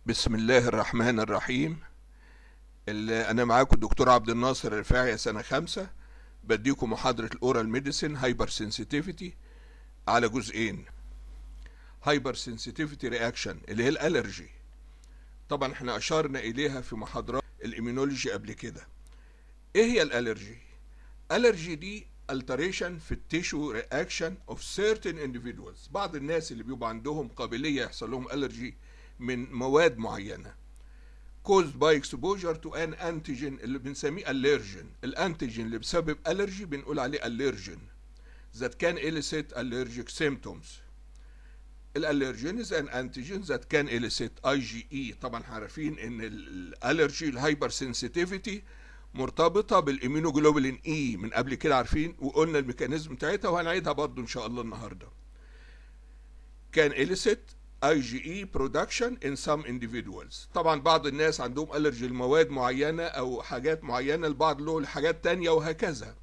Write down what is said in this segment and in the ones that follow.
بسم الله الرحمن الرحيم. أنا معاكم الدكتور عبد الناصر الرفاعي، سنة 5. بديكم محاضرة الأورال ميديسين هايبر سنسيتيفيتي على جزئين. هايبر سنسيتيفيتي رياكشن اللي هي الألرجي، طبعا احنا أشرنا إليها في محاضرات الإيمينولوجي قبل كده. إيه هي الألرجي؟ ألرجي دي alteration في التيشو رياكشن of certain individuals. بعض الناس اللي بيبقى عندهم قابلية يحصل لهم ألرجي من مواد معينة caused by exposure to an antigen اللي بنسميه allergen. الانتيجين اللي بسبب allergy بنقول عليه allergen that can elicit allergic symptoms. الالرجين is an antigen that can elicit IgE. طبعا عارفين ان الالرجي الهايبر سنسيتيفيتي مرتبطة بالإيمينوجلوبولين E من قبل كده، عارفين وقلنا الميكانيزم بتاعتها وهنعيدها برضو إن شاء الله النهاردة. can elicit IgE production in some individuals. طبعا بعض الناس عندهم ألرجي لمواد معينة أو حاجات معينة، البعض له لحاجات تانية وهكذا.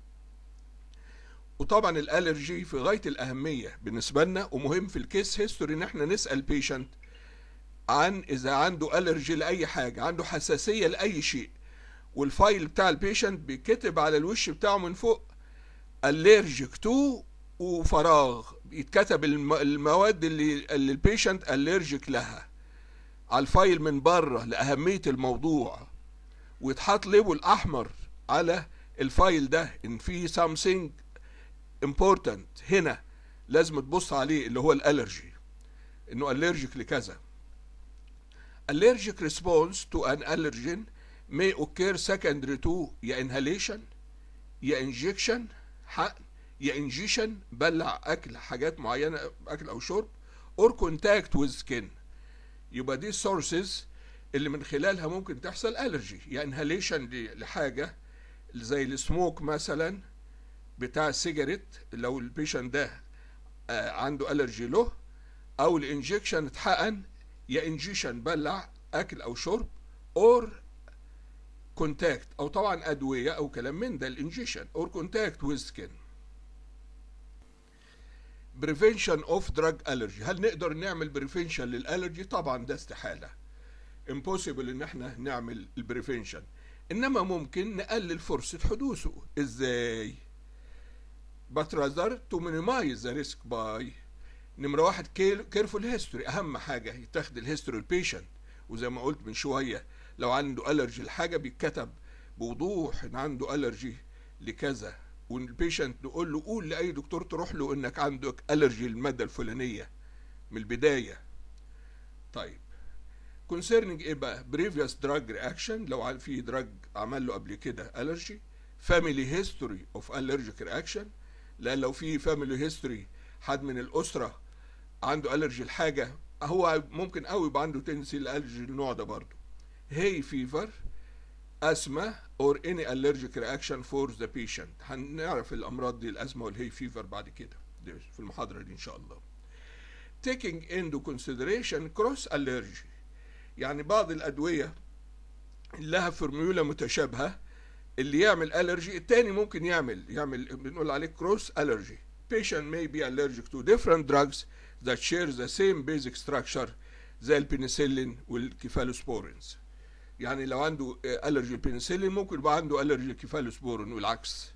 وطبعا الألرجي في غاية الأهمية بالنسبة لنا، ومهم في الكيس هيستوري إن احنا نسأل بيشنت عن إذا عنده ألرجي لأي حاجة، عنده حساسية لأي شيء، والفايل بتاع البيشنت بيتكتب على الوش بتاعه من فوق allergic to وفراغ، يتكتب المواد اللي البيشنت allergic لها على الفايل من بره لأهمية الموضوع، ويتحط ليبل أحمر على الفايل ده إن في something important هنا لازم تبص عليه اللي هو الألرجي، إنه allergic لكذا. Allergic response to an allergen may occur secondary to يا inhalation يا injection حقن يا injection بلع أكل حاجات معينة، أكل أو شرب، or contact with skin. يبقى دي sources اللي من خلالها ممكن تحصل allergy. يا inhalation لحاجة زي السموك مثلا بتاع السيجاريت لو البيشنت ده عنده allergy له، أو الانجكشن اتحقن، يا انجيشن بلع أكل أو شرب، or كونتاكت او طبعا ادويه او كلام من ده الانجيشن اور كونتاكت ويز سكين. بريفنشن اوف دراج الرجي، هل نقدر نعمل بريفنشن للالرجي؟ طبعا ده استحاله، امبوسيبل ان احنا نعمل البريفنشن، انما ممكن نقلل فرصه حدوثه. ازاي؟ but rather to minimize the risk by نمره واحد كيرفول هيستوري. اهم حاجه يتاخد الهيستوري البيشنت، وزي ما قلت من شويه لو عنده ألرجي لحاجة بيتكتب بوضوح إن عنده ألرجي لكذا، والبيشنت نقول له قول لأي دكتور تروح له إنك عندك ألرجي للمادة الفلانية من البداية. طيب concerning إيه بقى؟ previous drug reaction، لو في دراج عمل له قبل كده ألرجي. family history of allergic reaction، لأن لو في family history حد من الأسرة عنده ألرجي لحاجة، هو ممكن قوي يبقى عنده تنسي الألرجي للنوع ده برضه. hay fever asthma or any allergic reaction for the patient. هنعرف الأمراض دي الأزمة والهي فيفر بعد كده في المحاضرة دي إن شاء الله. taking into consideration cross allergy، يعني بعض الأدوية لها فورميولا متشابهة، اللي يعمل allergy التاني ممكن يعمل بنقول عليه cross allergy. patient may be allergic to different drugs that share the same basic structure زي البنسلين والكيفالوسبورينز. يعني لو عنده ألرجي البنسلين ممكن يبقى عنده ألرجي الكيفالوسبورين والعكس.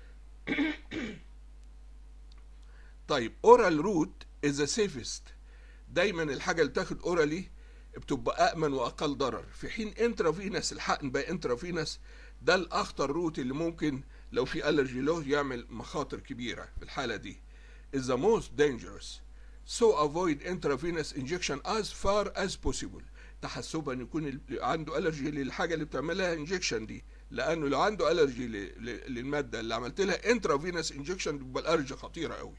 طيب اورال روت از ذا سيفست، دايما الحاجه اللي تاخد اورالي بتبقى امن واقل ضرر، في حين انترافينس الحقن بقى انترافينس ده الاخطر روت اللي ممكن لو في ألرجي له يعمل مخاطر كبيره. في الحاله دي is the most dangerous, so avoid intravenous injection as far as possible. تحسبا يكون اللي عنده ألرجي للحاجه اللي بتعملها انجكشن دي، لانه لو عنده ألرجي للماده اللي عملت لها انترافينس انجكشن بيبقى الألرجي خطيره قوي.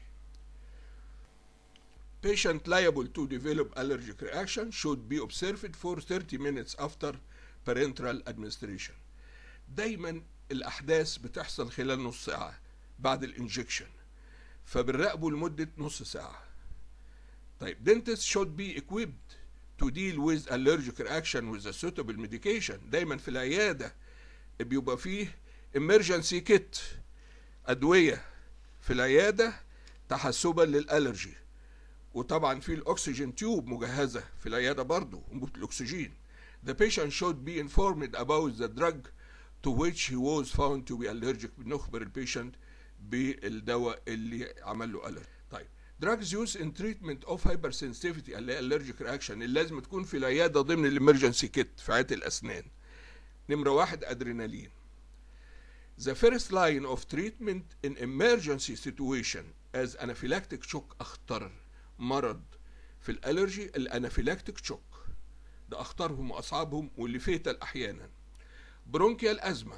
Patient liable to develop allergic reaction should be observed for 30 minutes after parenteral administration. دايما الأحداث بتحصل خلال نص ساعة بعد الانجكشن، فبنراقبه لمدة نص ساعة. طيب dentists should be equipped to deal with allergic reaction with a suitable medication. دايما في العيادة بيبقى فيه emergency kit، أدوية في العيادة تحسبا للألرجي، وطبعا في الاكسجين تيوب مجهزه في العياده برضه، انبوبه الاكسجين. The patient should be informed about the drug to which he was found to be allergic. بنخبر البيشنت بالدواء اللي عمل له الرجي. طيب drugs used in treatment of hypersensitivity اللي هي allergic reaction اللي لازم تكون في العياده ضمن الامرجنسي كيت في عياده الاسنان. نمره 1 ادرينالين. The first line of treatment in emergency situation as anaphylactic shock. أخطر مرض في الألرجي الأنافيلاكتيك شوك، ده أخطرهم وأصعبهم واللي فيتال أحيانا. برونكيال أزمة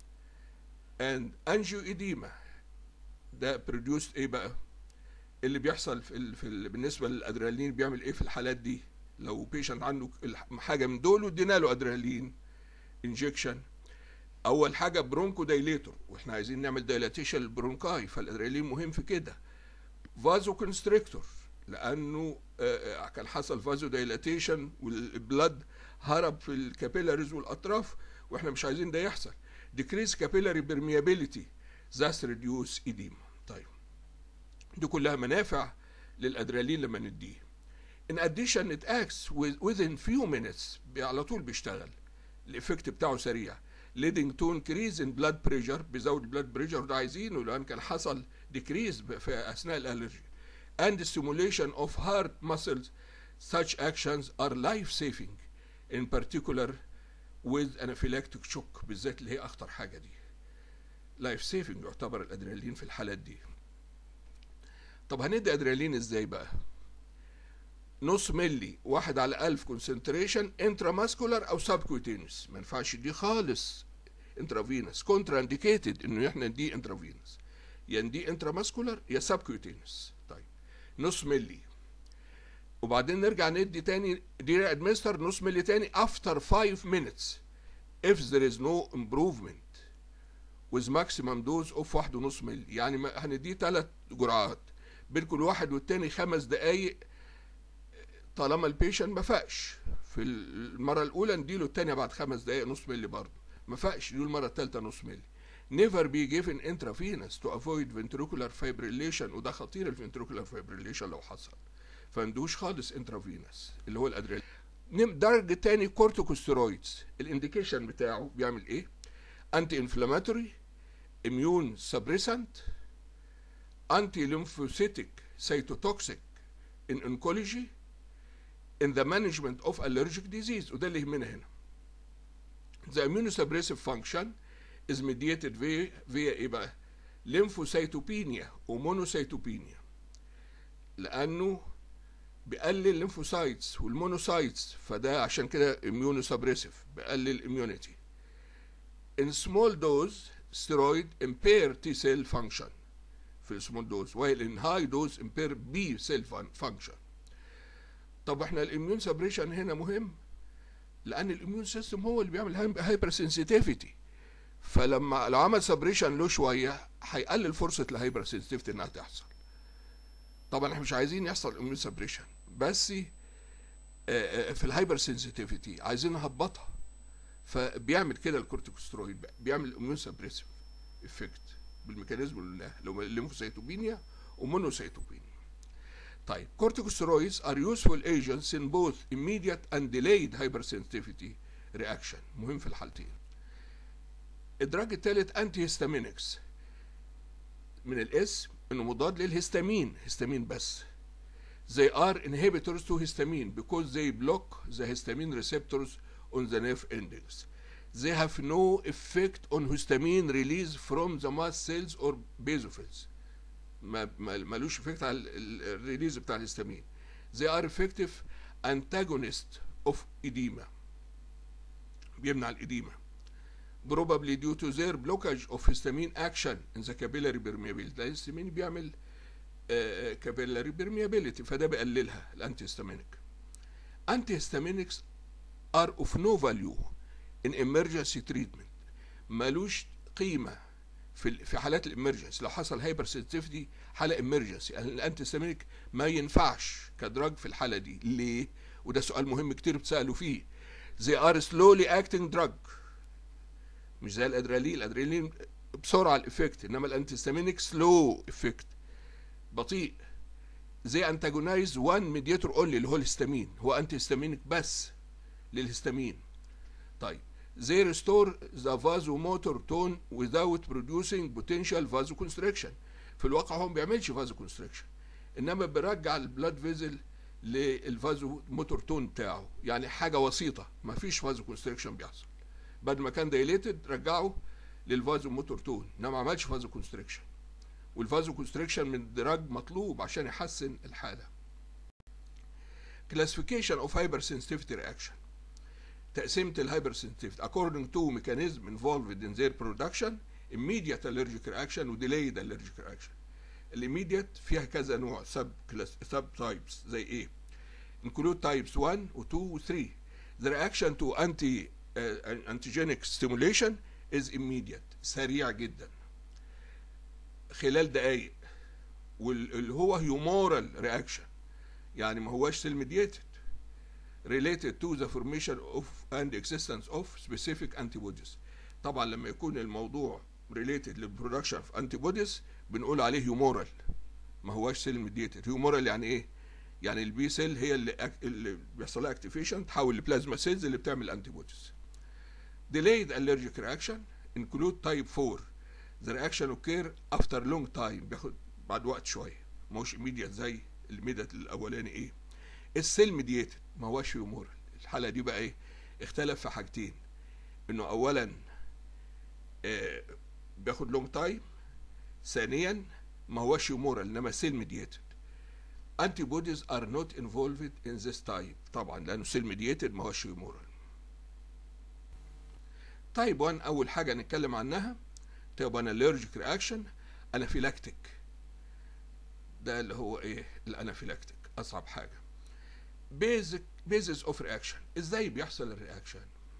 and angioedema ده produced إيه بقى؟ اللي بيحصل بالنسبة للأدرينالين بيعمل إيه في الحالات دي؟ لو بيشنت عنده حاجة من دول وادينا له أدرينالين انجكشن، اول حاجه برونكو دايليتور، واحنا عايزين نعمل دايلاتيشن للبرونكاي، فالادرينالين مهم في كده. فازو كونستريكتور لانه كان حصل فازو دايلاتيشن والبلد هرب في الكابيلاريز والاطراف واحنا مش عايزين ده يحصل. ديكريز كابيلاري بيرميابيليتي ذاس ريديوس ايديما. طيب دي كلها منافع للادرينالين لما نديه. ان اديشن ات اكس within few minutes، على طول بيشتغل، الايفكت بتاعه سريع. leading to increase in blood pressure، بيزود البلاد بريشر وده عايزينه لان كان حصل decrease في اثناء الالرجي. and stimulation of heart muscles. such actions are life saving in particular with anaphylactic shock، بالذات اللي هي اخطر حاجه دي. life saving يعتبر الادرينالين في الحالات دي. طب هندي ادرينالين ازاي بقى؟ نص ملي 1/1000 كونسنتريشن انتراماسكولار او سبكوتينوس، ما ينفعش دي خالص انترافينوس، كونترا انديكيتد انه احنا ندي انترافينوس، يا ندي انتراماسكولار يا سبكوتينوس. طيب نص ملي وبعدين نرجع ندي تاني دي ادمنستر نص ملي تاني after 5 minutes if there is no improvement with maximum dose of 1.5 ملي. يعني هنديه 3 جرعات بين كل واحد والتاني 5 دقايق طالما البيشنت ما فاقش. في المره الاولى نديله الثانيه بعد 5 دقائق نص ملي برضه ما فاقش، نديله المره الثالثه نص ملي. never be given intravenous to avoid ventricular fibrillation، وده خطير الفنتريكولار فايبريليشن لو حصل، فندوش خالص انترافينوس اللي هو الادرينالين. درجه تاني كورتيكوستيرويدز، الانديكيشن بتاعه بيعمل ايه؟ انتي انفلاماتوري، اميون سبريسنت، انتي ليمفوسيتيك، سيتوتوكسيك ان انكولوجي in the management of allergic disease، وده اللي يهمنا هنا. The immunosuppressive function is mediated via ايه بقى؟ lymphocytopenia ومونوسيتوبينيا، لأنه بيقلل الليمفوسايتس والمونوسايتس، فده عشان كده immunosuppressive بيقلل immunity. In small dose steroid impair T cell function في small dose while in high dose impair B cell function. طب احنا الاميون سبريشن هنا مهم لان الاميون سيستم هو اللي بيعمل هايبر سنسيتيفيتي، فلما لو عمل سبريشن له شويه هيقلل فرصه الهايبر سنسيتيفيتي انها تحصل. طبعا احنا مش عايزين يحصل اميون سبريشن، بس في الهايبر سنسيتيفيتي عايزين نهبطها، فبيعمل كده الكورتيكوسترويد بيعمل اميون سبريسيف افكت بالميكانيزم اللي هو الليمفوسيتوبينيا ومونوسيتوبينيا. طيب corticosteroids are useful agents in both immediate and delayed hypersensitivity reaction، مهم في الحالتين. الدراج الثالث انتي هيستامينكس، من الاسم انه مضاد للهستامين، هستامين بس. They are inhibitors to histamine because they block the histamine receptors on the nerve endings. They have no effect on histamine release from the mast cells or basophils. مالوش افكت على الريليز بتاع الهستامين. They are effective antagonist of edema، بيمنع الإديمة. probably due to their blockage of histamine action in the capillary permeability. الهستامين بيعمل capillary permeability فده بيقللها الانتيهستامينيك. antihistaminics are of no value in emergency treatment، مالوش قيمة في حالات الامرجنسي. لو حصل هايبر سنسيتيفيتي حاله امرجنسي الانتيهستامينيك ما ينفعش كدراج في الحاله دي. ليه؟ وده سؤال مهم كتير بتسالوا فيه. they are slowly acting drug، مش زي الادرينالين، الادرينالين بسرعه الافكت، انما الانتيهستامينيك سلو افكت، بطيء. they antagonize one mediator only اللي هو الهستامين، هو انتي هستامينك بس للهستامين. طيب they restore the vasomotor tone without producing potential vasoconstriction. في الواقع هو ما بيعملش vasoconstriction، انما بيرجع البلاد فيزل للفازو موتور تون بتاعه، يعني حاجه وسيطه، ما فيش فازو كونستريكشن بيحصل. بعد ما كان دايليتد رجعه للفازو موتور تون، انما ما عملش فازو كونستريكشن. والفازو كونستريكشن من الدراج مطلوب عشان يحسن الحاله. classification of hypersensitivity reaction. تقسيمه الهايبرسنسيتيفيتي according to mechanism involved in their production: immediate allergic reaction و delayed allergic reaction. الإيميديت فيها كذا نوع سب تايبس زي ايه؟ include types 1 و 2 و 3. the reaction to antigenic stimulation is immediate، سريع جدا خلال دقايق، واللي هو humoral reaction يعني ما هواش cell mediated related to the formation of and existence of specific antibodies. طبعا لما يكون الموضوع related للبرودكشن of antibodies بنقول عليه هيومورال، ما هواش سيل ميديتد. هيومورال يعني ايه؟ يعني البي سيل هي اللي بيحصل لها اكتيفيشن تحول لبلازما سيلز اللي بتعمل انتي بوديز. delayed allergic reaction include type 4. the reaction occur after long time، بياخد بعد وقت شويه، ما هوش immediate زي الميديت الاولاني. ايه؟ السيل ميديتد ما هواش هيومورال. الحاله دي بقى ايه؟ اختلف في حاجتين، انه اولا بياخد لونج تايم، ثانيا ما هوش هيومورال انما سيل ميديتد. antibodies are not involved in this type طبعا لانه سيل ميديتد ما هوش هيومورال. تايب 1 اول حاجه نتكلم عنها تايب 1 allergic reaction انافيلاكتيك. ده اللي هو ايه؟ الانافيلاكتيك اصعب حاجه. basis of reaction، ازاي بيحصل الرياكشن؟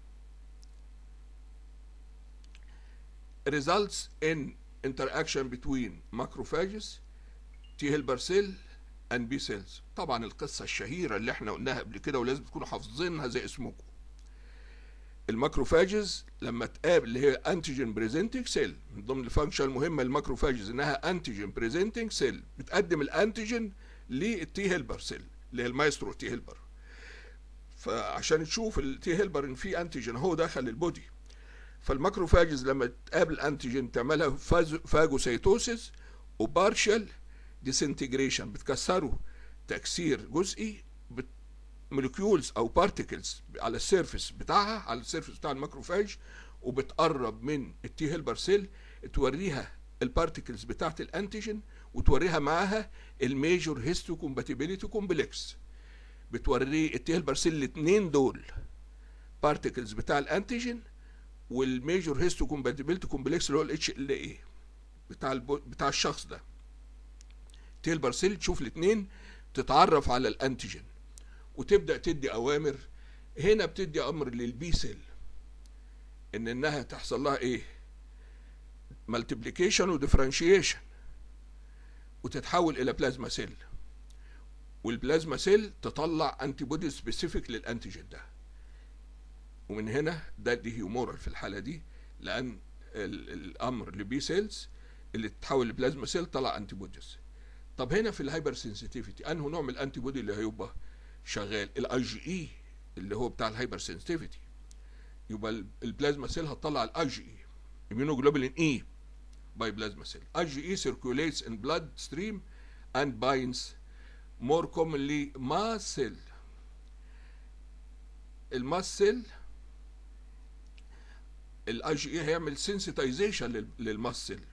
results in interaction between macrophages T helper cell and B cells. طبعا القصة الشهيرة اللي احنا قلناها قبل كده ولازم تكونوا حافظينها زي اسمكم. الماكروفاجز لما تقابل اللي هي انتيجين بريزنتنج سيل، من ضمن الفانكشن المهمة للماكروفاجز انها انتيجين بريزنتنج سيل، بتقدم الانتيجين للتي هيلبر سيل اللي هي المايسترو تي هيلبر. فعشان تشوف التي هيلبر ان في انتيجين هو دخل البودي، فالماكروفاجز لما تقابل انتيجين تعملها فاجوسيتوسيس وبارشال ديسنتجريشن، بتكسره تكسير جزئي مولكيولز او بارتيكلز على السيرفيس بتاعها، على السيرفيس بتاع الماكروفاج، وبتقرب من التي هيلبر سيل توريها البارتيكلز بتاعت الانتيجين وتوريها معاها الميجور هيستو كومباتيبيليتي كومبلكس. بتوري التي هيلبر سيل الاثنين دول بارتيكلز بتاع الانتيجين والميجور هيستو كومباتيبيليتي كومبلكس اللي هو الاتش ال اي بتاع الشخص ده. التي هيلبر سيل تشوف الاثنين تتعرف على الانتيجين وتبدا تدي اوامر. هنا بتدي امر للبي سيل انها تحصل لها ايه؟ مالتيبليكيشن وديفرنشيشن وتتحول الى بلازما سيل، والبلازما سيل تطلع انتي بودي سبيسيفيك للانتيجين ده. ومن هنا ده دي هيومورال في الحاله دي، لان الامر لبي سيلز اللي تتحول لبلازما سيل طلع انتي بوديز. طب هنا في الهايبر سنسيتيفيتي انه نوع من الانتي بودي اللي هيبقى شغال؟ الاي جي اي اللي هو بتاع الهايبر سنسيتيفيتي. يبقى البلازما سيل هتطلع الاي جي اي immunoglobulin E by plasma cell. IgE circulates in blood stream and binds more commonly mast cell. الماست سيل الاي جي اي هيعمل سنسيتايزيشن للماست سيل،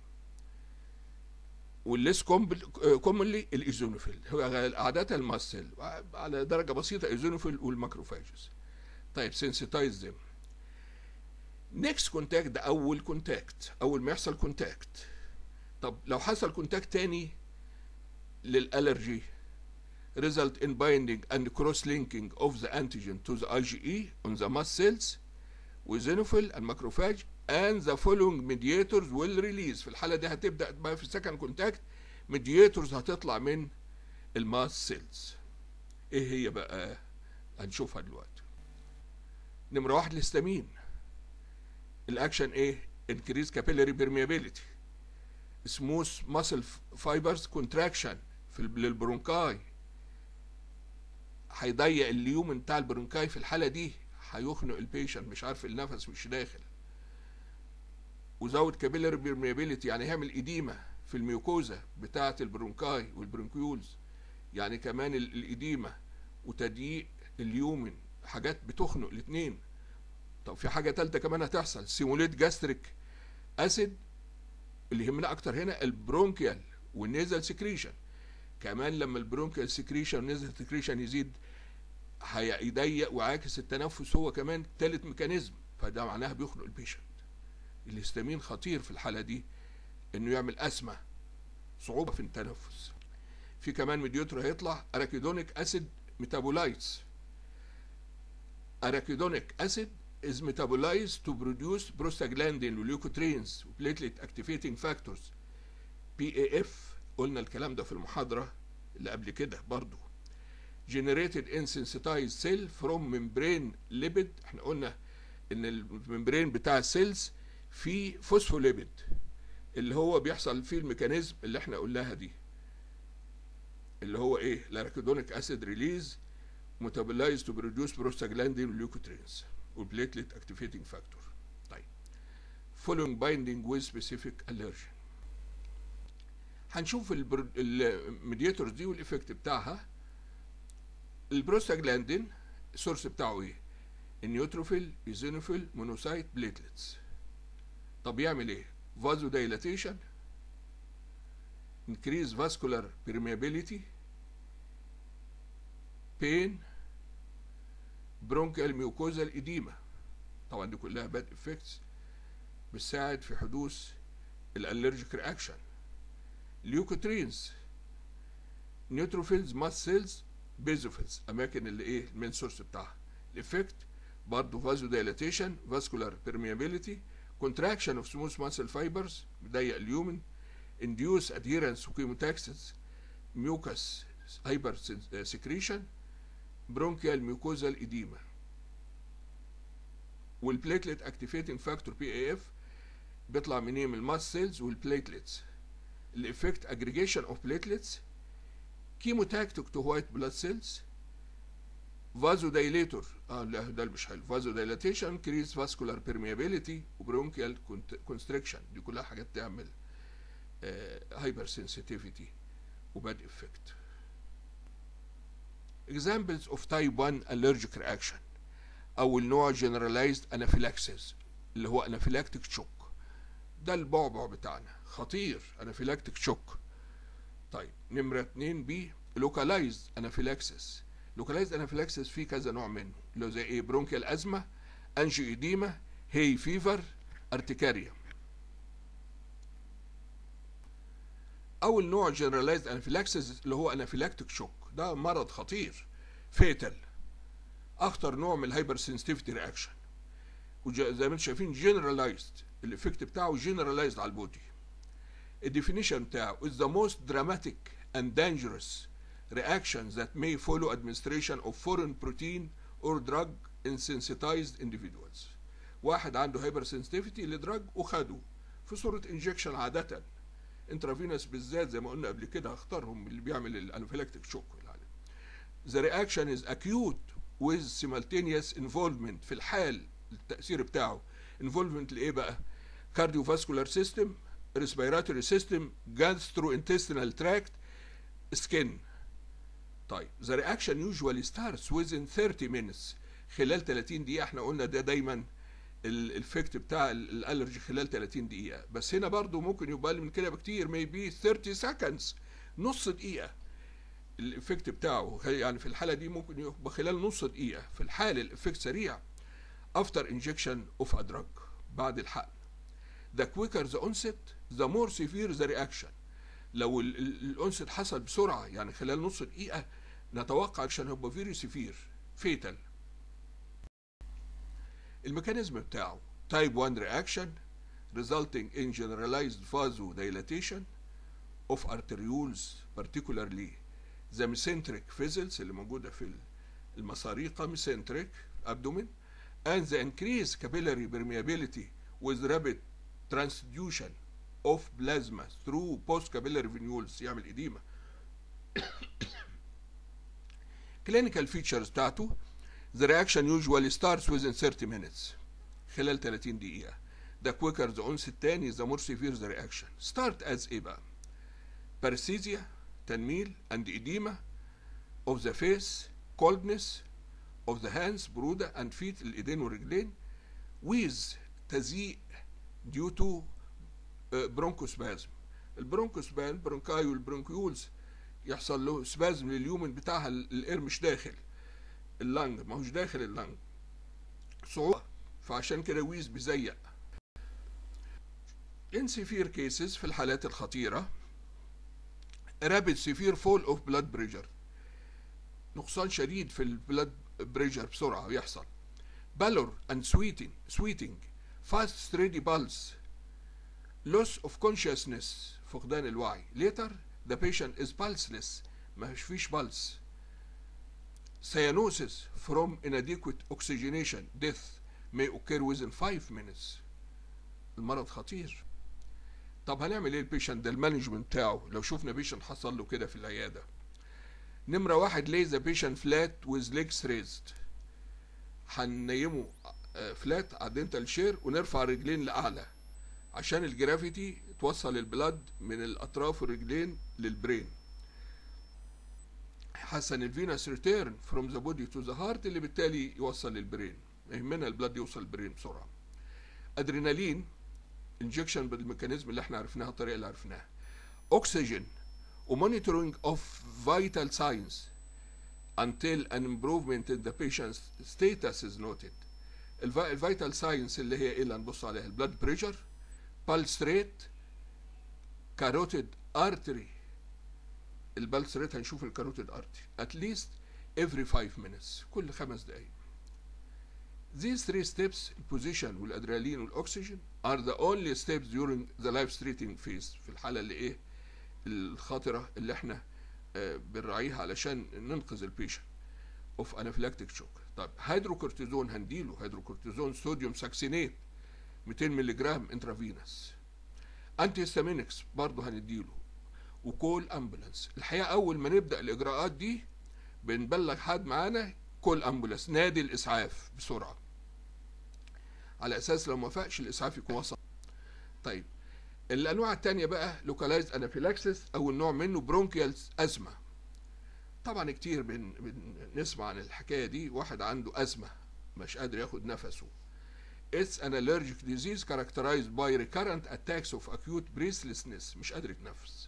والليس كومنلي الايزونوفيل. هو عاده الماست سيل على درجه بسيطه ايزونوفيل والماكروفاجز. طيب سنسيتايز ذم. نيكست كونتاكت ده اول كونتاكت، اول ما يحصل كونتاكت. طب لو حصل كونتاكت تاني للالرجي result in binding and cross-linking of the antigen to the IgE on the mast cells وزينوفيل الماكروفاج and the following mediators will release. في الحالة دي هتبدأ بقى في second contact mediators هتطلع من الماست سيلز. ايه هي بقى؟ هنشوفها دلوقتي. نمرة 1 الهستامين. الاكشن ايه؟ increase capillary permeability, smooth muscle fibers contraction للبرونكاي، هيضيق اليومن بتاع البرونكاي، في الحالة دي هيخنق البيشنت، مش عارف النفس مش داخل. وزود كابيلاري بيرميابيليتي، يعني هيعمل إديمة في الميوكوزا بتاعة البرونكاي والبرونكيولز، يعني كمان الإديمة وتضييق اليومن، حاجات بتخنق الاثنين. طب في حاجة تالتة كمان هتحصل، سيموليت جاستريك أسيد، اللي يهمنا أكتر هنا البرونكيال والنيزل سكريشن. كمان لما البرونكيال سكريشن والنيزل سكريشن يزيد هيضيق وعاكس التنفس، هو كمان تالت ميكانيزم، فده معناها بيخنق البيشنت. الهستامين خطير في الحالة دي، انه يعمل أزمة، صعوبة في التنفس. في كمان ميديوتر هيطلع اراكيدونيك اسيد ميتابولايتس. اراكيدونيك اسيد is metabolized to produce prostaglandin وليوكوترينز وبليتليت activating factors PAF. قلنا الكلام ده في المحاضرة اللي قبل كده برضو. generated in sensitized cell from membrane lipid. احنا قلنا ان الممبرين بتاع السيلز فيه فوسفوليبيد، اللي هو بيحصل فيه الميكانيزم اللي احنا قلناها دي، اللي هو ايه؟ الاراكيدونيك اسيد ريليز ميتابولايز تو بروديوس بروستاجلاندين والليوكوترينز والبليتليت اكتيفيتنج فاكتور. طيب following binding with specific allergen. هنشوف الميدياتورز دي والايفكت بتاعها. البروستاجلاندين السورس بتاعه ايه؟ النيوتروفيل، ايزينوفيل، مونوسايت، بليتلتس. طب يعمل ايه؟ فازو دايلاتيشن، increase vascular permeability، pain، bronchial mucosal edema. طبعا دي كلها bad effects بتساعد في حدوث الالرجيك رياكشن. ليوكوترينز، نيوتروفيلز، ماست سيلز، بيزوفيلز، اماكن اللي ايه المين سورس بتاعها. الايفكت برضه فازو دايلاتيشن، فاسكولار بيرميابيليتي، contraction of smooth muscle fibers بيضيق اليومن، induce adherence وكيموتاكسس، mucus hyper secretion، bronchial mucosal edema. والبليتلت activating factor PAF بيطلع منين؟ من الماست سيلز والبليتلتس. الافكت aggregation of platelets، chemotactic to white blood cells، vasodilator. لا ده مش حلو. vasodilatation، increase vascular permeability وبرونكيال constriction. دي كلها حاجات تعمل هايبر سنسيتيفيتي وباد افكت. examples of type 1 allergic reaction. اول نوع generalized anaphylaxis اللي هو anaphylactic shock. ده البعبع بتاعنا خطير، anaphylactic shock. طيب نمرة 2 بي localized anaphylaxis. localized anaphylaxis فيه كذا نوع منه، اللي هو زي ايه؟ برونكيال ازمة، انجيو ايديما، هي فيفر، ارتكاريا. اول نوع generalized anaphylaxis اللي هو anaphylactic shock، ده مرض خطير فيتال، اخطر نوع من الهايبر سنسيتيفيتي رياكشن. وزي ما انتم شايفين generalized، الافكت بتاعه generalized على البودي. الديفينيشن بتاعه is the most dramatic and dangerous reactions that may follow administration of foreign protein or drug in sensitized individuals. واحد عنده هايبر سنسيتيفيتي لدراج وخده في صورة انجكشن، عادة انترافينوس بالذات زي ما قلنا قبل كده هختارهم اللي بيعمل الانافيلاكتيك شوك. The reaction is acute with simultaneous involvement. في الحال التأثير بتاعه involvement لإيه بقى؟ cardiovascular system، respiratory system، gastrointestinal tract، skin. طيب the reaction usually starts within 30 minutes. خلال 30 دقيقة. احنا قلنا ده دايما الافكت بتاع الالرجي خلال 30 دقيقة، بس هنا برضو ممكن يبقى أقل من كده بكتير، maybe 30 seconds، نص دقيقة الافكت بتاعه. يعني في الحالة دي ممكن يبقى خلال نص دقيقة. في الحالة الافكت سريع after injection of a drug، بعد الحقن. the quicker the onset the more severe the reaction. لو الانست حصل بسرعة يعني خلال نص دقيقة، نتوقع عشان هيبقى فيري سيفير فيتال. الميكانيزم بتاعه type 1 reaction resulting in generalized vasodilatation of arterioles particularly the mesenteric vessels اللي موجودة في المساريقة mesenteric abdomen and the increased capillary permeability with rapid transduction of plasma through post capillary venules، يعمل إديمة. clinical features بتاعته: the reaction usually starts within 30 minutes، خلال 30 دقيقة. the quicker the onset تاني the more severe the reaction. start as ايه بقى؟ paresthesia، تنميل and edema of the face، coldness of the hands، برودة and feet، الايدين والرجلين، with تزييق due to bronchospasm. البرونكوسبان برونكاي والبرونكيولز يحصل له سبازم لليومن بتاعها، الاير مش داخل اللنج، ما هوش داخل اللنج، صعوبة، فعشان كده ويز بيزيق. in severe cases، في الحالات الخطيرة، rapid severe fall of blood pressure، نقصان شديد في البلاد بريشر بسرعة يحصل. pallor and sweating fast steady pulse loss of consciousness، فقدان الوعي. later the patient is pulseless، ما فيش pulse. cyanosis from inadequate oxygenation death may occur within 5 minutes. المرض خطير. طب هنعمل ايه البيشنت ده؟ المانجمنت بتاعه لو شفنا بيشنت حصل له كده في العياده: نمره واحد lay the patient flat with legs raised، هننيمه فلات على الدنتال شير ونرفع الرجلين لاعلى عشان الجرافيتي توصل البلاد من الاطراف والرجلين للبرين. حسن الفينس ريتيرن فروم ذا بودي تو ذا هارت، اللي بالتالي يوصل للبرين، يهمنا البلاد يوصل البرين بسرعه. ادرينالين انجكشن بالميكانيزم اللي احنا عرفناها، الطريقه اللي عرفناها. اوكسجين ومونيتورنج اوف فيتال ساينز until an improvement in the patient's status is noted. الفيتال ساينس اللي هي ايه اللي هنبص عليها؟ البلاد بريشر، pulse rate، carotid artery. البلس ريت هنشوف الكاروتيد artery at least every 5 minutes، كل 5 دقايق. These 3 steps، البوزيشن والادرينالين والاكسجين، are the only steps during the life threatening phase، في الحالة اللي ايه؟ الخطرة اللي احنا بنراعيها علشان ننقذ البيشنت اوف انافيلاكتيك شوك. طب هيدروكورتيزون هنديله هيدروكورتيزون صوديوم ساكسينيت 200 مللي جرام انترافينس. انتي هيستامينكس برضه هنديله، وكول امبولانس. الحقيقه اول ما نبدا الاجراءات دي بنبلغ حد معانا كول امبولانس، نادي الاسعاف بسرعه، على اساس لو ما فاقش الاسعاف يكون وصل. طيب الانواع الثانيه بقى لوكالايزد انافيلاكسس، او النوع منه برونكيال ازمه. طبعا كتير بنسمع عن الحكايه دي، واحد عنده ازمه مش قادر ياخد نفسه. It's an allergic disease characterized by recurrent attacks of acute breathlessness، مش قادر يتنفس.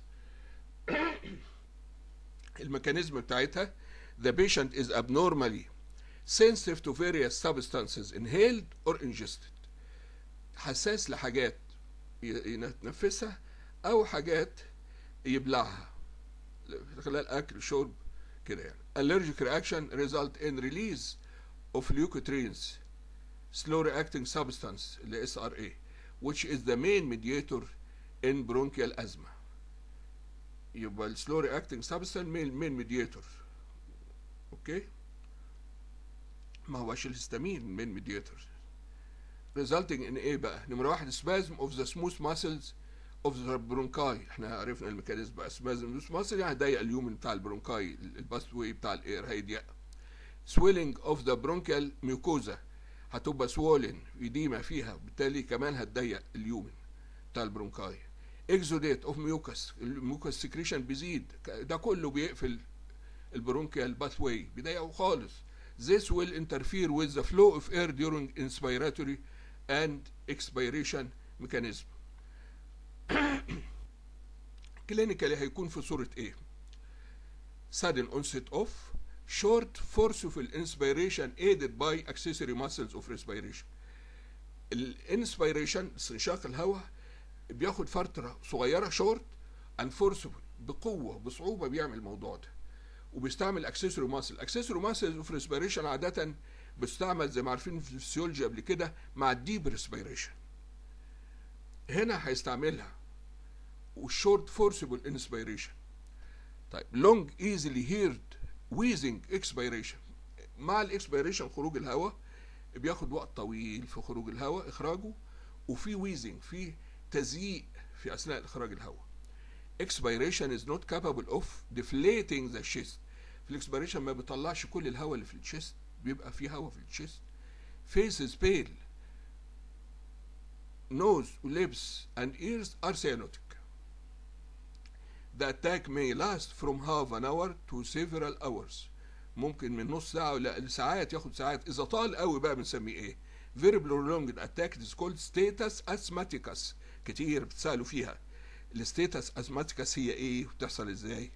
الميكانيزم بتاعتها: the patient is abnormally sensitive to various substances inhaled or ingested، حساس لحاجات يتنفسها او حاجات يبلعها خلال اكل شرب كده يعني. allergic reaction result in release of leukotrienes slow reacting substance اللي SRA which is the main mediator in bronchial asthma. يبقى ال slow reacting substance main mediator. اوكي، ما هوش الهستامين main mediator. resulting in ايه بقى؟ نمرة واحد spasm of the smooth muscles of the bronchi، احنا عرفنا الميكانيزم بقى. spasm of the muscle يعني ضيق اليومن بتاع البرونكاي، الباث واي بتاع الاير هيضيق. swelling of the bronchial mucosa، هتبقى swollen يديمة فيها، بالتالي كمان هتضيق اليومن بتاع البرونكاي. exudate of mucus، الميوكس سكريشن بيزيد، ده كله بيقفل البرونكيال باث واي، بيضيقه خالص. this will interfere with the flow of air during inspiratory and expiration mechanism. كلينيكالي هيكون في صورة ايه؟ sudden onset of short forceful inspiration aided by accessory muscles of respiration. الانسبيريشن استنشاق الهواء بياخد فترة صغيرة short and forceful، بقوة بصعوبة بيعمل الموضوع ده، وبيستعمل accessory muscle. accessory muscles of respiration عادة بيستعمل زي ما عارفين في الفسيولوجي قبل كده مع الديب respiration، هنا هيستعملها والشورت فورسبل انسبيريشن. طيب لونج ايزلي هيرد ويزنج اكسبيريشن، مع الاكسبيريشن خروج الهواء بياخد وقت طويل في خروج الهواء اخراجه، وفي ويزنج في تزييق في اثناء اخراج الهواء. expiration is not capable of deflating the chest. في الاكسبيريشن ما بيطلعش كل الهواء اللي في الشيست، بيبقى في هواء في الشيست. face is pale. nose, lips and ears are cyanotic. The attack may last from half an hour to several hours. ممكن من نص ساعة لساعات، ياخد ساعات. إذا طال قوي بقى بنسميه إيه؟ Very prolonged attack is called status asthmaticus. كتير بتسألوا فيها. الستيتس asthmaticus هي إيه وبتحصل إزاي؟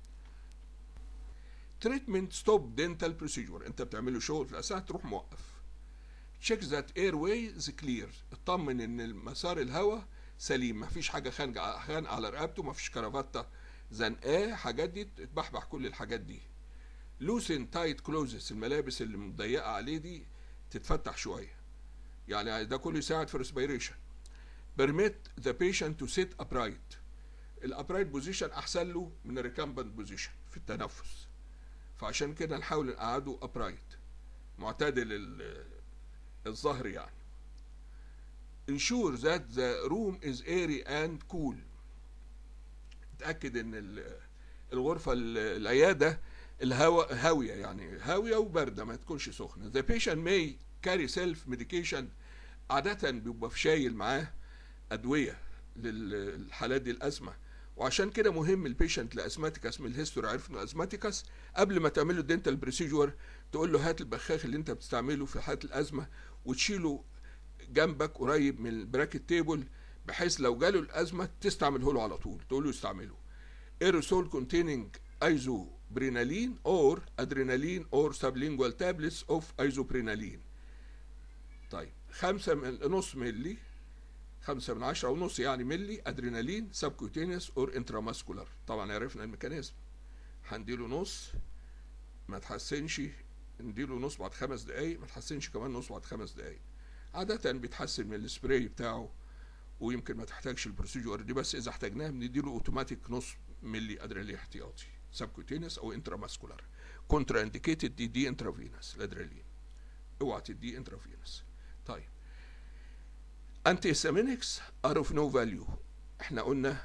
treatment stop dental procedure. أنت بتعمله شغل في الأساس تروح موقف. check that airway is clear. اطمن إن مسار الهواء سليم، مفيش حاجة خانقة على رقبته، مفيش كرافتة زنقاه، حاجات دي تبحبح كل الحاجات دي. loosen tight clothes. الملابس اللي مضيقة عليه دي تتفتح شوية، يعني ده كله يساعد في respiration. permit the patient to sit upright. الابرايت بوزيشن احسن له من الريكامبنت بوزيشن في التنفس، فعشان كده نحاول نقعده ابرايت، معتدل الظهر يعني. ensure that the room is airy and cool. اتأكد ان الغرفة العيادة الهواء هاوية، يعني هاوية وباردة، ما تكونش سخنة. the patient may carry self medication. عادة بيبقى في شايل معاه أدوية للحالات دي الأزمة، وعشان كده مهم البيشنت لأزماتيكاس من الهيستوري عرف انه أزماتيكاس، قبل ما تعمله الدنتال بريسيجور تقول له هات البخاخ اللي انت بتستعمله في حالة الأزمة وتشيله جنبك قريب من البراكت تيبل، بحيث لو جاله الأزمة تستعمله له على طول، تقول له استعمله. aerosol containing isoprenaline or adrenaline or sublingual tablets of isoprenaline. طيب 5.5 ملي، 5 من 10 أو نص يعني ملي ادرينالين سبكوتينيوس اور انتراماسكولار. طبعا عرفنا الميكانيزم، هنديله نص ما تحسنش، نديله نص بعد 5 دقايق، ما تحسنش كمان نص بعد 5 دقايق. عادة بيتحسن من السبراي بتاعه ويمكن ما تحتاجش البروسيجور دي، بس إذا احتاجناها بنديله اوتوماتيك نص ملي ادرينالين احتياطي سبكوتينيوس أو انتراماسكولار. كونترا انديكيتد دي انترافينوس الادرينالين، اوعى تدي انترافينوس. طيب انتي هيستامينكس ار اوف نو فاليو. احنا قلنا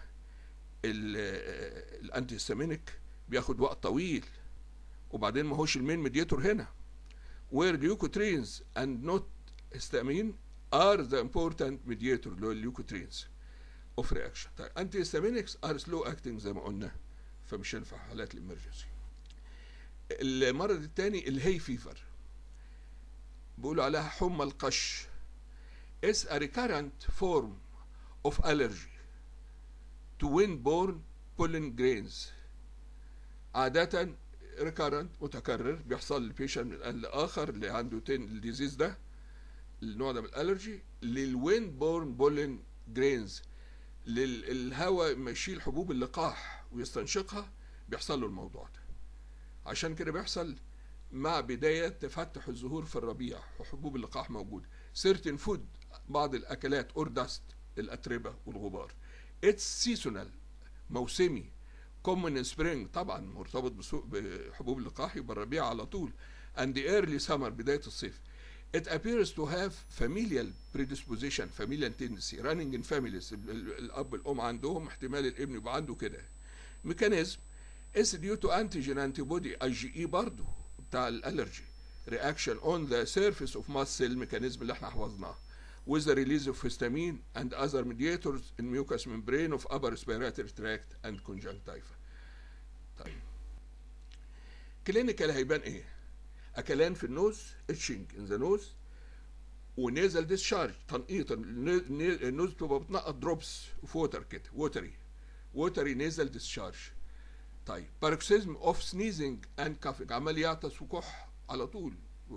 الانتي هيستامينيك بياخد وقت طويل، وبعدين ما هوش المين ميديتور هنا. where leukotrienes and not histamine are the important mediator اللي هو الليوكوترينز of reaction. طيب انتي هيستامينكس ار سلو اكتنج زي ما قلنا، فمش هينفع حالات الامرجنسي. المرض الثاني الهي فيفر، بيقولوا عليها حمى القش. is a recurrent form of allergy to wind-borne pollen grains. عادة recurrent متكرر بيحصل للبيشنت من آن لآخر اللي عنده الديزيز ده، النوع ده من الالرجي، للويند بورن بولين جرينز، للهواء ما يشيل حبوب اللقاح ويستنشقها، بيحصل له الموضوع ده. عشان كده بيحصل مع بداية تفتح الزهور في الربيع وحبوب اللقاح موجودة. certain food، بعض الأكلات or dust، الأتربة والغبار. it's seasonal، موسمي. common in spring، طبعا مرتبط بحبوب اللقاح يبقى الربيع على طول. and the early summer، بداية الصيف. it appears to have familial predisposition، familial tendency running in families. الأب الأم عندهم احتمال الابن يبقى عنده كده. mechanism is due to antigen antibody IgE برضه بتاع الالرجي. reaction on the surface of mast cell، الميكانيزم اللي احنا حفظناه. with the release of histamine and other mediators in mucous membrane of upper respiratory tract and conjunctiva. طيب كلينيكال هيبان ايه؟ اكلان في النوز، itching in the nose، ونيزل ديسشارج، تنقيط النوز بتبقى بتنقط دروبس اوف ووتر كده، ووتري نيزل ديسشارج. طيب باروكسيزم اوف سنيزنج اند كافينج، عمال يعطس وكح على طول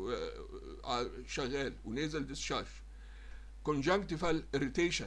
شغال، ونيزل ديسشارج. كونجنكتيفال اريتيشن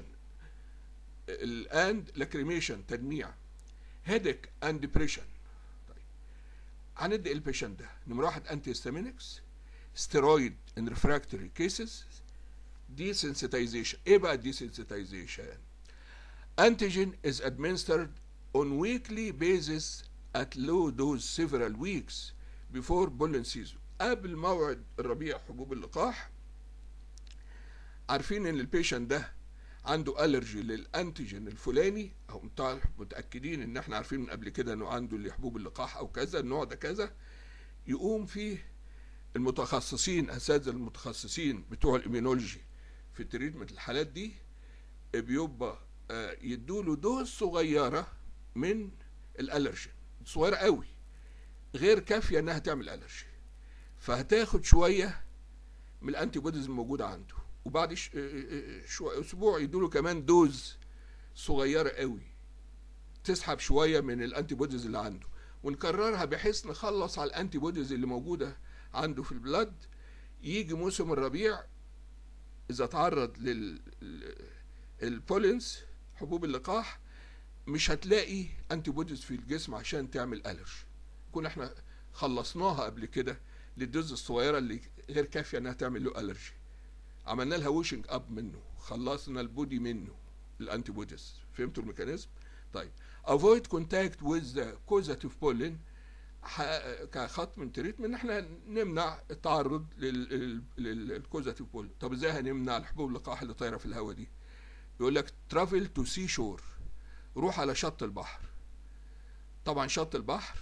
الاند لاكريميشن، تدميع. هيدك اند ديبريشن. طيب هندي البيشنت ده نمرة 1 انتي هيستامينكس، ستيرويد ان ريفراكتوري كيسز، desensitization. ايه بقى desensitization؟ antigen is administered on weekly basis at low dose several weeks before pollen season. قبل موعد الربيع حبوب اللقاح، عارفين ان البيشنت ده عنده الرجي للانتيجين الفلاني، او متاكدين ان احنا عارفين من قبل كده انه عنده لحبوب اللقاح او كذا، النوع ده كذا، يقوم فيه المتخصصين، اساتذه المتخصصين بتوع الاميونولوجي في التريتمنت الحالات دي، بيبقى يدوله دوز صغيره من الالرجين، صغيره قوي، غير كافيه انها تعمل الرجي، فهتاخد شويه من الانتي بوديز الموجوده عنده، وبعد اسبوع يدوله كمان دوز صغيره قوي تسحب شويه من الانتي بوديز اللي عنده، ونكررها بحيث نخلص على الانتي بوديز اللي موجوده عنده في البلد. يجي موسم الربيع اذا تعرض للبولينز حبوب اللقاح مش هتلاقي انتي بوديز في الجسم عشان تعمل الرجي، نكون احنا خلصناها قبل كده للدوز الصغيره اللي غير كافيه انها تعمل له الرجي، عملنا لها ووشنج اب منه، خلصنا البودي منه الانتي بوديز. فهمتوا الميكانيزم؟ طيب avoid contact with the causative pollen كخط من تريتمنت ان احنا نمنع التعرض للكوزاتيف بولن. طب ازاي هنمنع الحبوب اللقاح اللي طايره في الهواء دي؟ يقول لك travel to sea shore، روح على شط البحر. طبعا شط البحر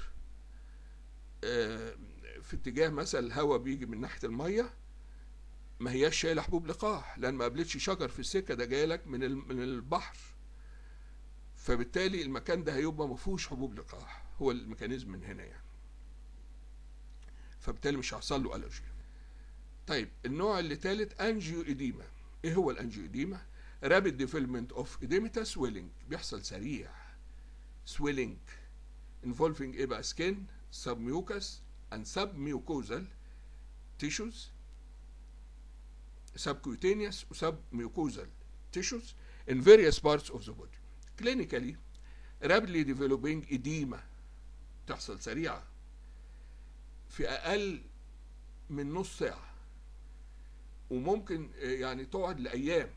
في اتجاه مثلا الهواء بيجي من ناحيه الميه، ما هياش شايله حبوب لقاح لان ما قابلتش شجر في السكه، ده جاي لك من البحر، فبالتالي المكان ده هيبقى ما فيهوش حبوب لقاح، هو الميكانيزم من هنا يعني، فبالتالي مش هيحصل له الرجي. طيب النوع اللي ثالث انجيو اديما. ايه هو الانجيو اديما؟ رابيد ديفلوبمنت اوف اديمتا سويلنج، بيحصل سريع سويلنج involving ايه بقى؟ skin, submucous and submucosal tissues, subcutaneous و submucosal tissues in various parts of the body. Clinically rapidly developing edema، تحصل سريعة في أقل من نص ساعة، وممكن يعني تقعد لأيام.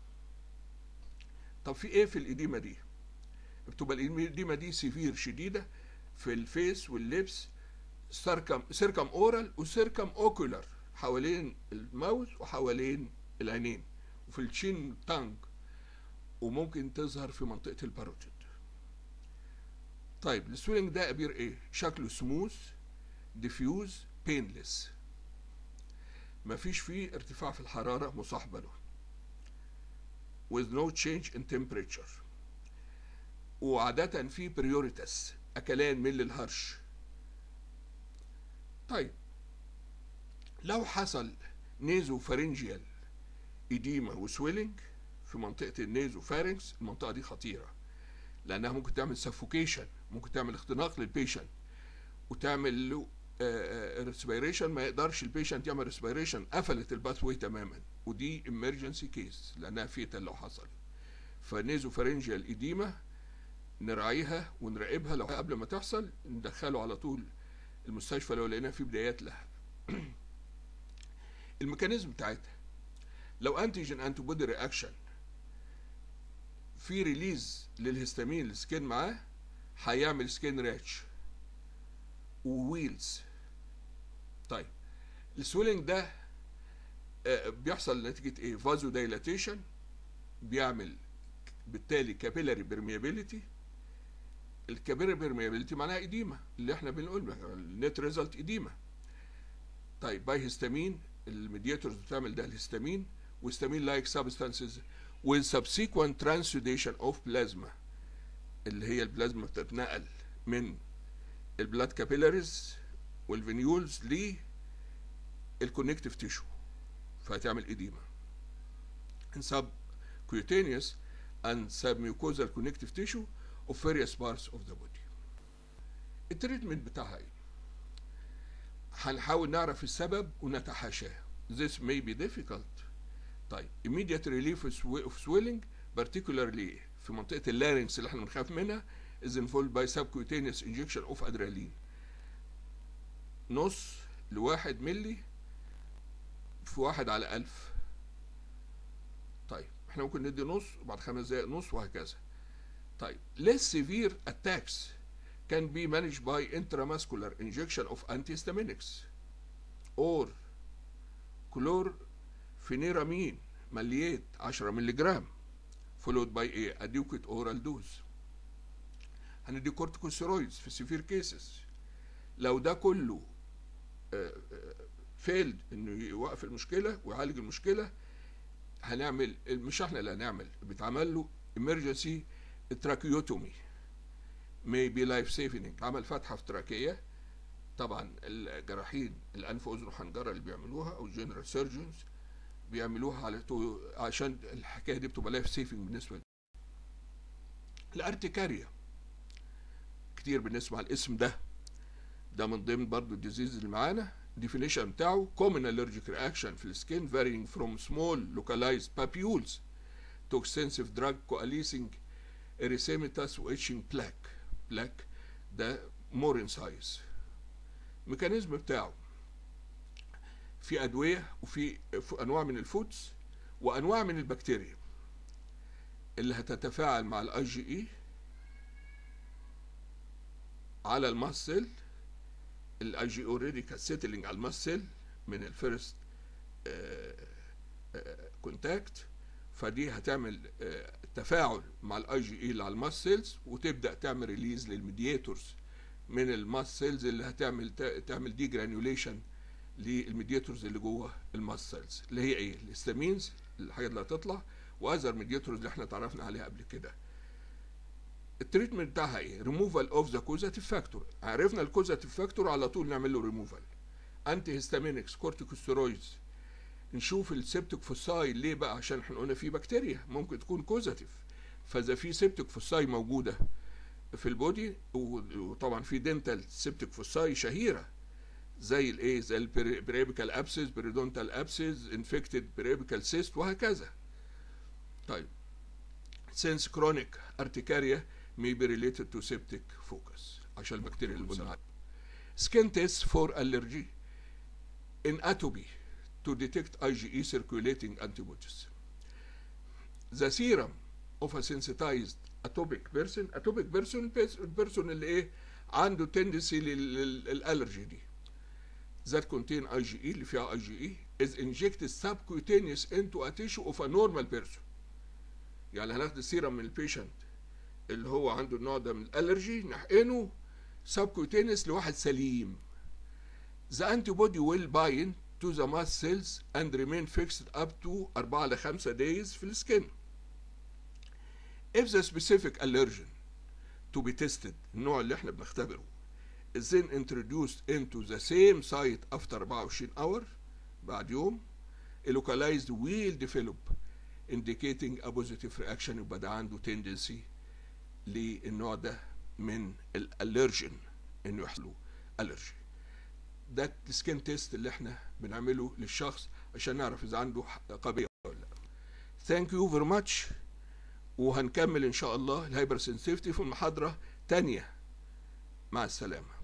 طب في إيه في الإديمة دي؟ بتبقى الإديمة دي سيفير شديدة في الفيس واللبس، سيركم أورال وسيركم أوكولار، حوالين الماوث وحوالين العينين، وفي الشين تانج، وممكن تظهر في منطقة الباروتيد. طيب السويلنج ده أبير إيه؟ شكله سموث ديفيوز بينلس، مفيش فيه ارتفاع في الحرارة مصاحبة له with no change in temperature، وعادة فيه بريوريتس، أكلان من الهرش. طيب لو حصل نيزو فارنجيال إديما وسويلنج في منطقة النيزو فارنكس، المنطقة دي خطيرة لأنها ممكن تعمل سفوكيشن، ممكن تعمل اختناق للبيشنت وتعمل له ريسبيريشن، ما يقدرش البيشنت يعمل ريسبيريشن، قفلت الباث واي تماما، ودي امرجنسي كيس لانها فيتال لو حصل. فنيزو فارنجيال اديما نراعيها ونراقبها، لو قبل ما تحصل ندخله على طول المستشفى لو لقينا في بدايات لها. الميكانيزم بتاعتها لو انتيجين انتي بودي رياكشن في ريليز للهستامين السكين معاه، هيعمل سكين راتش وويلز. طيب السويلنج ده بيحصل نتيجة ايه؟ فازو دايلاتيشن، بيعمل بالتالي كابيلاري بيرميابيليتي. الكابيلاري بيرميابيليتي معناها اديما، اللي احنا بنقول النت ريزلت اديما. طيب باي هيستامين، الميدياتورز بتعمل ده الهستامين وهستامين لايك سبستانسز with subsequent transudation of plasma، اللي هي البلازما بتتنقل من البلاد كابيلاريز والفينيولز للكونكتيف تيشو، فهتعمل اديما. in subcutaneous and submucosal connective tissue of various parts of the body. التريتمنت بتاعها ايه؟ هنحاول نعرف السبب ونتحاشاه. This may be difficult. طيب immediate relief of swelling particularly في منطقة اللارynx اللي احنا بنخاف منها is involved by subcutaneous injection of adrenaline، نص لواحد ملي في 1/1000. طيب احنا ممكن ندي نص وبعد 5 دقايق نص وهكذا. طيب less severe attacks can be managed by intramuscular injection of antihistaminics or chlorpheniramine مليات 10 ملغ followed by a adequate oral dose. هندي كورتيكوستيرويدز في سيفير كيسز. لو ده كله فيلد انه يوقف المشكله ويعالج المشكله، هنعمل، مش احنا اللي هنعمل، بيتعمل له emergency tracheotomy may be life saving. عمل فتحه في تراكيه. طبعا الجراحين الانف واذن وحنجره اللي بيعملوها او الجنرال سيرجنز بيعملوها عشان الحكايه دي بتبقى لايف سيفنج بالنسبه لي. الارتكاريا كتير بنسمع الاسم ده من ضمن برضو الديزيز اللي معانا. الديفينيشن بتاعه common allergic reaction في السكين varying from small localized papules to extensive drug coalescing erythematous و itching plaque ده more in size. الميكانيزم بتاعه في ادويه وفي انواع من الفودز وانواع من البكتيريا اللي هتتفاعل مع الاي جي اي على الماسل. الاي جي اوريدي كانت سيتلينج على الماسل من الفيرست كونتاكت، فدي هتعمل تفاعل مع الاي جي اي اللي على الماسلز وتبدا تعمل ريليز للميدياتورز من الماسلز اللي تعمل دي جرانيوليشن للميدياتورز اللي جوه الماسلز اللي هي ايه؟ الهستامينز، الحاجات اللي هتطلع، واذر ميدياتورز اللي احنا اتعرفنا عليها قبل كده. التريتمنت بتاعها ايه؟ ريموفال اوف ذا كوزاتيف فاكتور. عرفنا الكوزاتيف فاكتور على طول نعمل له ريموفال. انتي هيستامينكس، كورتيكوستيرويدز. نشوف السيبتيك فوساي ليه بقى؟ عشان احنا قلنا في بكتيريا ممكن تكون كوزاتيف، فاذا في سيبتيك فوساي موجوده في البودي، وطبعا في دنتال سيبتيك فوساي شهيره زي الايه؟ زي البريبيكال ابسس، بريدونتال ابسس، انفكتد بريبيكال سيست، وهكذا. طيب since chronic urticaria may be related to septic focus عشان البكتيريا اللي قلنا. skin tests for allergy in atopy to detect IgE circulating antibodies. The serum of a sensitized atopic person person اللي ايه؟ عنده tendency للالرجي دي that contain IgE اللي فيها IgE is injected subcutaneous into a tissue of a normal person. يعني هناخد السيرم من البيشنت اللي هو عنده النوع ده من الالرجي نحقنه subcutaneous لواحد سليم. The antibody will bind to the mast cells and remain fixed up to 4 ل 5 days في السكن. If the specific allergen to be tested النوع اللي احنا بنختبره is then introduced into the same site after 24 hour بعد يوم, a localized will develop indicating a positive reaction. يبقى ده عنده tendency للنوع ده من الالرجين انه يحصل الرجي. ده السكين تيست اللي احنا بنعمله للشخص عشان نعرف اذا عنده قابليه ولا لا. ثانك يو فيري ماتش، وهنكمل ان شاء الله الهايبر سنسيتيفيتي في المحاضره تانية. مع السلامه.